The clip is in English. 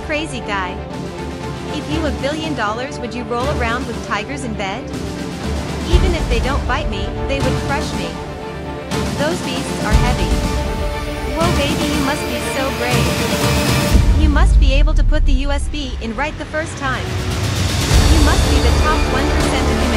crazy guy. If you $1 billion, would you roll around with tigers in bed? Even if they don't bite me, they would crush me. Those beasts are heavy. Whoa baby, you must be so brave. You must be able to put the USB in right the first time. You must be the top 1% of